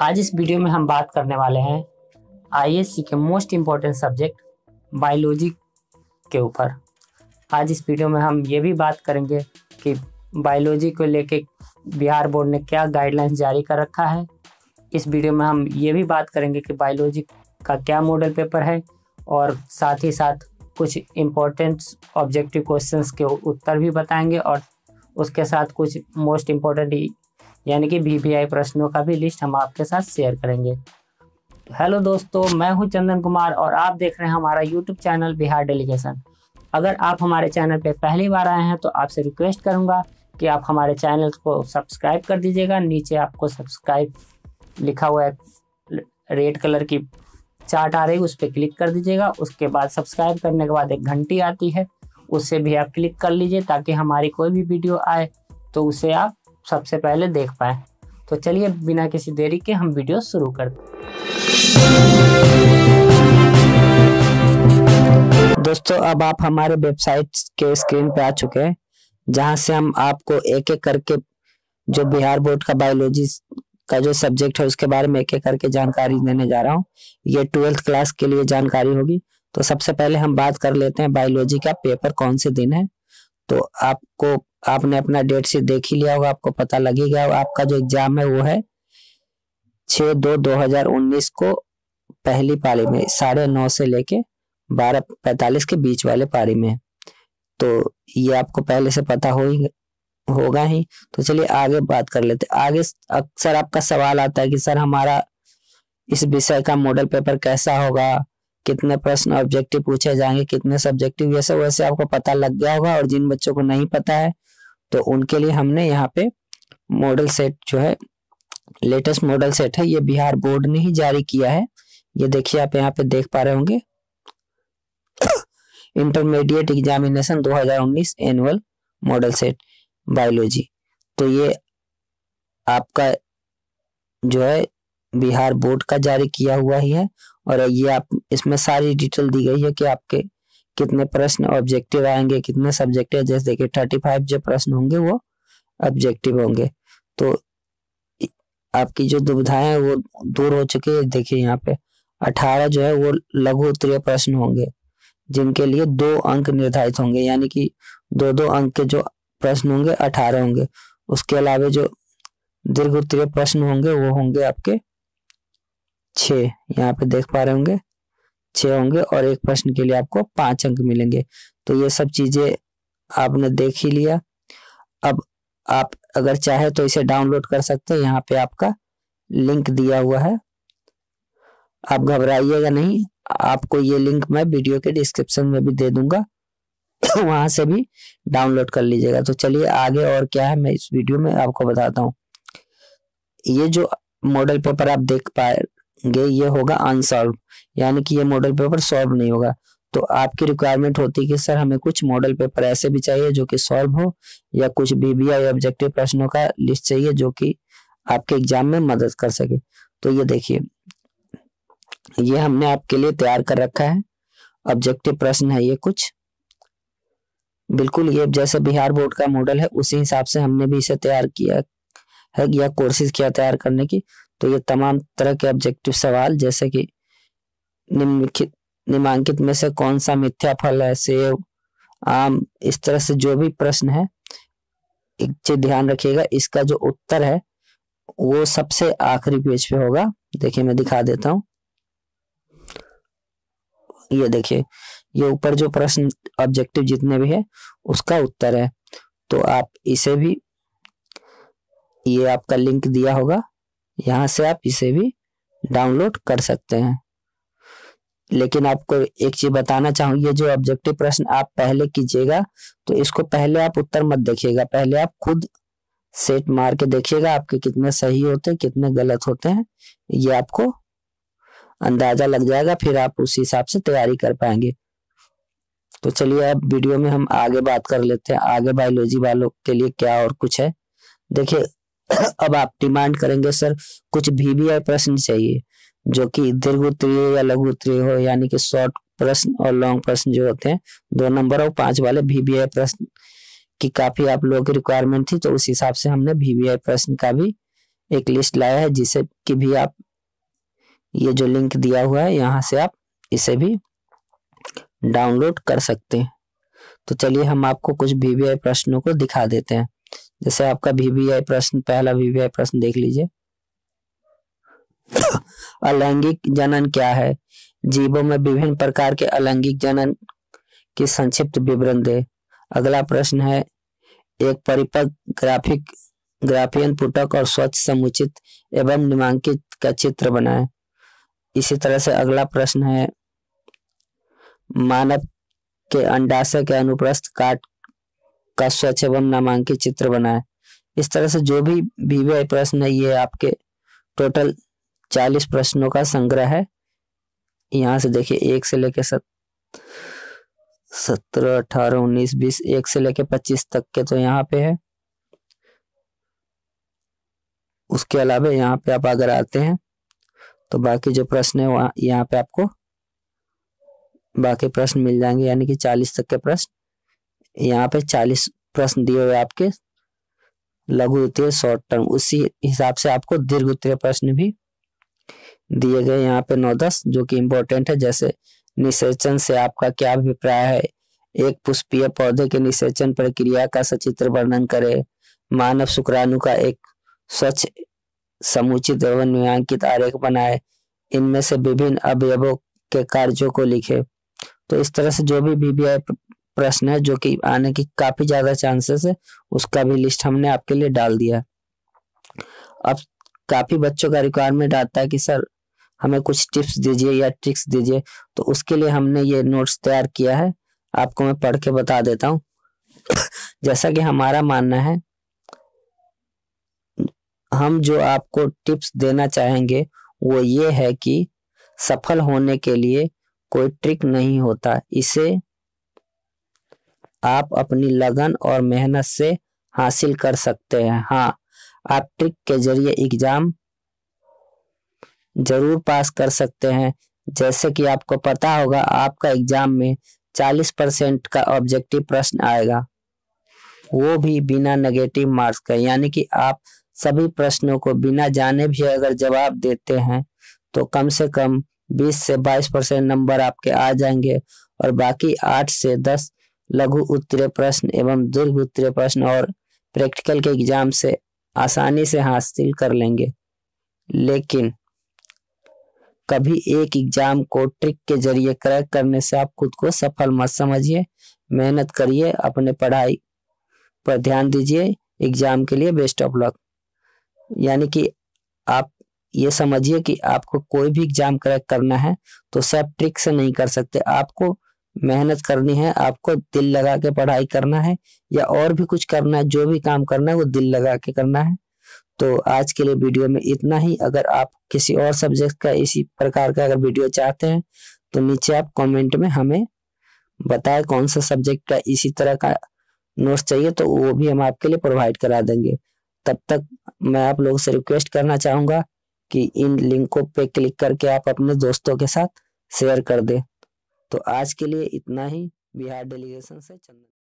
आज इस वीडियो में हम बात करने वाले हैं आईएससी के मोस्ट इम्पोर्टेंट सब्जेक्ट बायोलॉजी के ऊपर। आज इस वीडियो में हम ये भी बात करेंगे कि बायोलॉजी को लेके बिहार बोर्ड ने क्या गाइडलाइंस जारी कर रखा है। इस वीडियो में हम ये भी बात करेंगे कि बायोलॉजी का क्या मॉडल पेपर है और साथ ही साथ कुछ इम्पोर्टेंट ऑब्जेक्टिव क्वेश्चंस के उत्तर भी बताएंगे और उसके साथ कुछ मोस्ट इम्पोर्टेंट यानी कि वीवीआई प्रश्नों का भी लिस्ट हम आपके साथ शेयर करेंगे। हेलो दोस्तों, मैं हूं चंदन कुमार और आप देख रहे हैं हमारा यूट्यूब चैनल बिहार डेलीगेशन। अगर आप हमारे चैनल पे पहली बार आए हैं तो आपसे रिक्वेस्ट करूंगा कि आप हमारे चैनल को सब्सक्राइब कर दीजिएगा। नीचे आपको सब्सक्राइब लिखा हुआ है, रेड कलर की चार्ट आ रही है, उस पर क्लिक कर दीजिएगा। उसके बाद सब्सक्राइब करने के बाद एक घंटी आती है, उससे भी आप क्लिक कर लीजिए ताकि हमारी कोई भी वीडियो आए तो उसे आप सबसे पहले देख पाए। तो चलिए बिना किसी देरी के हम वीडियो शुरू करते हैं। दोस्तों, अब आप हमारे वेबसाइट के स्क्रीन पे आ चुके हैं, जहां से हम आपको एक एक करके जो बिहार बोर्ड का बायोलॉजी का जो सब्जेक्ट है उसके बारे में एक एक करके जानकारी देने जा रहा हूँ। ये 12th क्लास के लिए जानकारी होगी। तो सबसे पहले हम बात कर लेते हैं बायोलॉजी का पेपर कौन से दिन है। तो आपने अपना डेट शीट देख ही लिया होगा, आपको पता लगेगा। आपका जो एग्जाम है वो है 6/2/2019 को पहली पारी में 9:30 से लेके 12:45 के बीच वाले पारी में। तो ये आपको पहले से पता होगा ही। तो चलिए आगे बात कर लेते हैं। आगे अक्सर आपका सवाल आता है कि सर हमारा इस विषय का मॉडल पेपर कैसा होगा, कितने प्रश्न ऑब्जेक्टिव पूछे जाएंगे, कितने सब्जेक्टिव, ये सब वैसे आपको पता लग गया होगा। और जिन बच्चों को नहीं पता है तो उनके लिए हमने यहाँ पे मॉडल सेट जो है, लेटेस्ट मॉडल सेट है, ये बिहार बोर्ड ने ही जारी किया है। ये देखिए आप यहाँ पे देख पा रहे होंगे, intermediate examination 2019 annual model set biology. तो ये आपका जो है बिहार बोर्ड का जारी किया हुआ ही है। और ये आप इसमें सारी डिटेल दी गई है कि आपके कितने प्रश्न ऑब्जेक्टिव आएंगे, कितने सब्जेक्टिव। जैसे देखिए 35 जो प्रश्न होंगे वो ऑब्जेक्टिव होंगे। तो आपकी जो दुविधाएं हैं वो दूर हो चुकी है। देखिए यहाँ पे 18 जो है वो लघु उत्तरीय प्रश्न होंगे, जिनके लिए 2 अंक निर्धारित होंगे, यानी कि 2-2 अंक के जो प्रश्न होंगे 18 होंगे। उसके अलावा जो दीर्घ उत्तरीय प्रश्न होंगे वो होंगे आपके 6, यहाँ पे देख पा रहे होंगे 6 होंगे, और एक प्रश्न के लिए आपको 5 अंक मिलेंगे। तो ये सब चीजें आपने देख ही लिया। अब आप अगर चाहे तो इसे डाउनलोड कर सकते हैं, यहाँ पे आपका लिंक दिया हुआ है। आप घबराइएगा नहीं, आपको ये लिंक मैं वीडियो के डिस्क्रिप्शन में भी दे दूंगा, वहां से भी डाउनलोड कर लीजिएगा। तो चलिए आगे और क्या है मैं इस वीडियो में आपको बताता हूँ। ये जो मॉडल पेपर आप देख पाएंगे ये होगा अनसॉल्व, यानी कि ये मॉडल पेपर सॉल्व नहीं होगा। तो आपकी रिक्वायरमेंट होती है कि सर हमें कुछ मॉडल पेपर ऐसे भी चाहिए जो कि सॉल्व हो, या कुछ वीवीआई ऑब्जेक्टिव प्रश्नों का लिस्ट चाहिए जो कि आपके एग्जाम में मदद कर सके। तो ये देखिए, ये हमने आपके लिए तैयार कर रखा है। ऑब्जेक्टिव प्रश्न है ये कुछ, बिल्कुल ये जैसे बिहार बोर्ड का मॉडल है उसी हिसाब से हमने भी इसे तैयार किया है, या कोशिश किया तैयार करने की। तो ये तमाम तरह के ऑब्जेक्टिव सवाल, जैसे कि निम्नलिखित में से कौन सा मिथ्या फल है, सेब, आम, इस तरह से जो भी प्रश्न है, एक चीज ध्यान रखिएगा, इसका जो उत्तर है वो सबसे आखिरी पेज पे होगा। देखिए मैं दिखा देता हूँ, ये देखिए ये ऊपर जो प्रश्न ऑब्जेक्टिव जितने भी है उसका उत्तर है। तो आप इसे भी, ये आपका लिंक दिया होगा, यहाँ से आप इसे भी डाउनलोड कर सकते हैं। लेकिन आपको एक चीज बताना चाहूँ, ये जो ऑब्जेक्टिव प्रश्न आप पहले कीजिएगा तो इसको पहले आप उत्तर मत देखिएगा, पहले आप खुद सेट मार के देखिएगा आपके कितने सही होते हैं कितने गलत होते हैं, ये आपको अंदाजा लग जाएगा, फिर आप उस हिसाब से तैयारी कर पाएंगे। तो चलिए अब वीडियो में हम आगे बात कर लेते हैं, आगे बायोलॉजी वालों के लिए क्या और कुछ है। देखिए अब आप डिमांड करेंगे सर कुछ वीवीआई प्रश्न चाहिए जो कि दीर्घ उत्तरीय या लघु उत्तरीय हो, यानी कि शॉर्ट प्रश्न और लॉन्ग प्रश्न जो होते हैं 2 नंबर और 5 वाले वीवीआई प्रश्न की काफी आप लोगों की रिक्वायरमेंट थी। तो उस हिसाब से हमने वीवीआई प्रश्न का भी एक लिस्ट लाया है, जिसे कि भी आप ये जो लिंक दिया हुआ है यहाँ से आप इसे भी डाउनलोड कर सकते हैं। तो चलिए हम आपको कुछ वीवीआई प्रश्नों को दिखा देते हैं। जैसे आपका वीवीआई प्रश्न, पहला वीवीआई प्रश्न देख लीजिए। अलैंगिक जनन क्या है? जीवों में विभिन्न प्रकार के अलैंगिक जनन की संक्षिप्त विवरण दे। अगला प्रश्न है, एक परिपक्व ग्राफियन पुटक और स्वच्छ समुचित एवं निम्नांकित का चित्र बनाए। इसी तरह से अगला प्रश्न है, मानव के अंडाशय के अनुप्रस्थ काट का स्वच्छ एवं नामांकित चित्र बनाए। इस तरह से जो भी वीवीआई प्रश्न है, ये आपके टोटल 40 प्रश्नों का संग्रह है। यहाँ से देखिए 1 से लेके 17, 18, 19, 20, 1 से लेके 25 तक के तो यहाँ पे है। उसके अलावा यहाँ पे आप अगर आते हैं तो बाकी जो प्रश्न है वहाँ यहाँ पे आपको बाकी प्रश्न मिल जाएंगे, यानी कि 40 तक के प्रश्न। यहाँ पे 40 प्रश्न दिए हुए आपके लघु उत्तरीय शॉर्ट टर्म, उसी हिसाब से आपको दीर्घ उत्तरीय प्रश्न भी दिए गए यहाँ पे 9-10 जो कि इम्पोर्टेंट है। जैसे निषेचन से आपका क्या अभिप्राय है? एक पुष्पीय पौधे के निषेचन प्रक्रिया का सचित्र वर्णन करे। मानव शुक्राणु का एक स्वच्छ समुचित एवं निम्नांकित आरेख बनाए। इनमें से विभिन्न अवयवों के कार्यों को लिखे। तो इस तरह से जो भी वीवीआई प्रश्न है, जो कि आने की काफी ज्यादा चांसेस है, उसका भी लिस्ट हमने आपके लिए डाल दिया है। अब काफी बच्चों का रिक्वायरमेंट आता है कि सर हमें कुछ टिप्स दीजिए या ट्रिक्स दीजिए, तो उसके लिए हमने ये नोट्स तैयार किया है। आपको मैं पढ़ के बता देता हूँ। जैसा कि हमारा मानना है, हम जो आपको टिप्स देना चाहेंगे वो ये है कि सफल होने के लिए कोई ट्रिक नहीं होता, इसे आप अपनी लगन और मेहनत से हासिल कर सकते हैं। हाँ, आप ट्रिक के जरिए एग्जाम जरूर पास कर सकते हैं। जैसे कि आपको पता होगा, आपका एग्जाम में 40% का ऑब्जेक्टिव प्रश्न आएगा, वो भी बिना नेगेटिव मार्क्स का। यानी कि आप सभी प्रश्नों को बिना जाने भी अगर जवाब देते हैं तो कम से कम 20 से 22% नंबर आपके आ जाएंगे, और बाकी 8 से 10 लघु उत्तरीय प्रश्न एवं दीर्घ उत्तरीय प्रश्न और प्रैक्टिकल के एग्जाम से आसानी से हासिल कर लेंगे। लेकिन कभी एक एग्जाम को ट्रिक के जरिए क्रैक करने से आप खुद को सफल मत समझिए। मेहनत करिए, अपने पढ़ाई पर ध्यान दीजिए। एग्जाम के लिए बेस्ट ऑफ लक। यानी कि आप ये समझिए कि आपको कोई भी एग्जाम क्रैक करना है तो सिर्फ ट्रिक से नहीं कर सकते, आपको मेहनत करनी है, आपको दिल लगा के पढ़ाई करना है, या और भी कुछ करना है। जो भी काम करना है वो दिल लगा के करना है। तो आज के लिए वीडियो में इतना ही। अगर आप किसी और सब्जेक्ट का इसी प्रकार का अगर वीडियो चाहते हैं तो नीचे आप कमेंट में हमें बताएं कौन सा सब्जेक्ट का इसी तरह का नोट्स चाहिए, तो वो भी हम आपके लिए प्रोवाइड करा देंगे। तब तक मैं आप लोगों से रिक्वेस्ट करना चाहूंगा कि इन लिंकों पे क्लिक करके आप अपने दोस्तों के साथ शेयर कर दें। तो आज के लिए इतना ही। बिहार डेलीगेशन से चंदन।